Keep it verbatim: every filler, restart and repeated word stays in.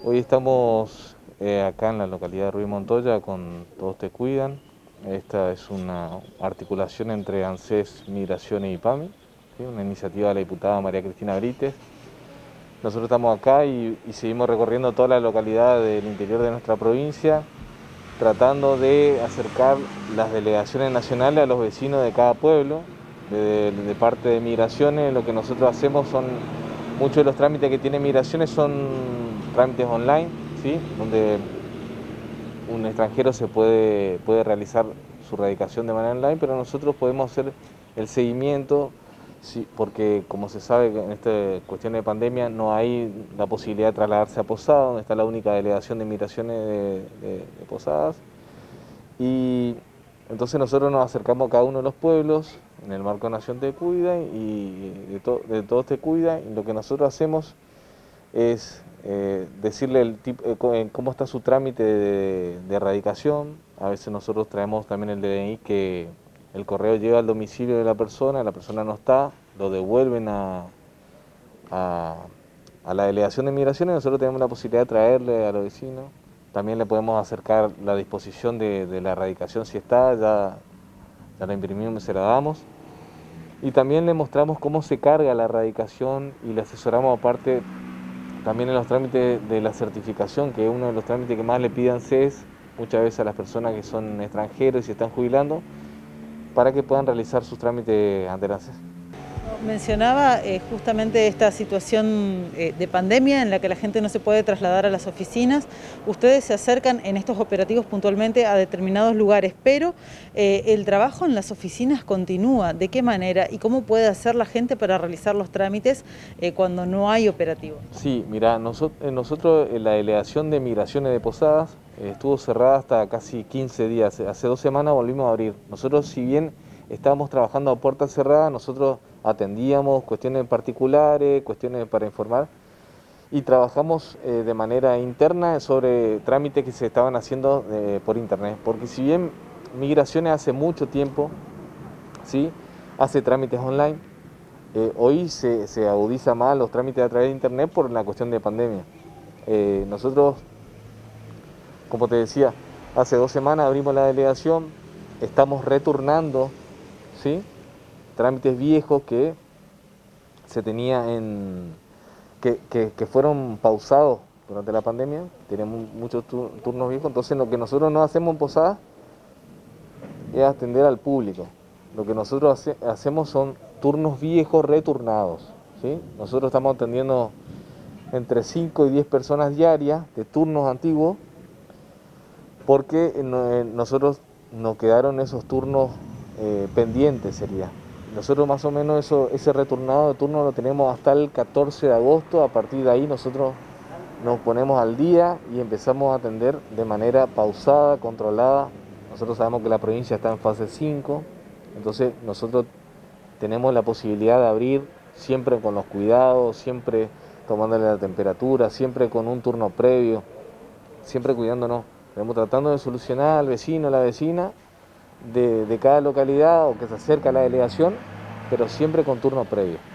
Hoy estamos eh, acá en la localidad de Ruiz Montoya con Todos Te Cuidan. Esta es una articulación entre ANSES, Migraciones y PAMI, ¿sí? Una iniciativa de la diputada María Cristina Brites. Nosotros estamos acá y, y seguimos recorriendo toda la localidad del interior de nuestra provincia, tratando de acercar las delegaciones nacionales a los vecinos de cada pueblo. De, de parte de Migraciones, lo que nosotros hacemos son, muchos de los trámites que tiene Migraciones son trámites online, ¿sí? Donde un extranjero se puede, puede realizar su radicación de manera online, pero nosotros podemos hacer el seguimiento, sí, porque como se sabe en esta cuestión de pandemia no hay la posibilidad de trasladarse a Posadas, donde está la única delegación de Migraciones de, de, de Posadas. Y entonces nosotros nos acercamos a cada uno de los pueblos en el marco de Nación Te Cuida y de, to, de Todos Te Cuida, y lo que nosotros hacemos es eh, decirle el tipo, eh, cómo está su trámite de, de erradicación. A veces nosotros traemos también el D N I, que el correo llega al domicilio de la persona, la persona no está, lo devuelven a, a, a la delegación de migraciones, y nosotros tenemos la posibilidad de traerle a los vecinos. También le podemos acercar la disposición de, de la erradicación si está, ya, ya la imprimimos y se la damos. Y también le mostramos cómo se carga la erradicación y le asesoramos aparte también en los trámites de la certificación, que es uno de los trámites que más le piden ANSES muchas veces a las personas que son extranjeros y se están jubilando, para que puedan realizar sus trámites ante la ANSES. Mencionaba eh, justamente esta situación eh, de pandemia en la que la gente no se puede trasladar a las oficinas. Ustedes se acercan en estos operativos puntualmente a determinados lugares, pero eh, el trabajo en las oficinas continúa. ¿De qué manera y cómo puede hacer la gente para realizar los trámites eh, cuando no hay operativo? Sí, mira, nosotros, nosotros en la delegación de migraciones de Posadas eh, estuvo cerrada hasta casi quince días. Hace dos semanas volvimos a abrir. Nosotros, si bien estábamos trabajando a puerta cerrada, nosotros atendíamos cuestiones particulares, cuestiones para informar, y trabajamos eh, de manera interna sobre trámites que se estaban haciendo eh, por internet, porque si bien Migraciones hace mucho tiempo, ¿sí?, hace trámites online, eh, hoy se, se agudiza más los trámites a través de internet por la cuestión de pandemia. Eh, nosotros, como te decía, hace dos semanas abrimos la delegación, estamos retornando, ¿sí?, trámites viejos que se tenía en que, que, que fueron pausados durante la pandemia. Tenemos muchos turnos viejos, entonces lo que nosotros no hacemos en Posadas es atender al público. Lo que nosotros hace, hacemos son turnos viejos returnados, ¿sí? Nosotros estamos atendiendo entre cinco y diez personas diarias de turnos antiguos, porque nosotros nos quedaron esos turnos eh, pendientes, sería. Nosotros más o menos eso, ese retornado de turno lo tenemos hasta el catorce de agosto. A partir de ahí nosotros nos ponemos al día y empezamos a atender de manera pausada, controlada. Nosotros sabemos que la provincia está en fase cinco, entonces nosotros tenemos la posibilidad de abrir siempre con los cuidados, siempre tomándole la temperatura, siempre con un turno previo, siempre cuidándonos. Estamos tratando de solucionar al vecino, a la vecina de, de cada localidad o que se acerca a la delegación, pero siempre con turno previo.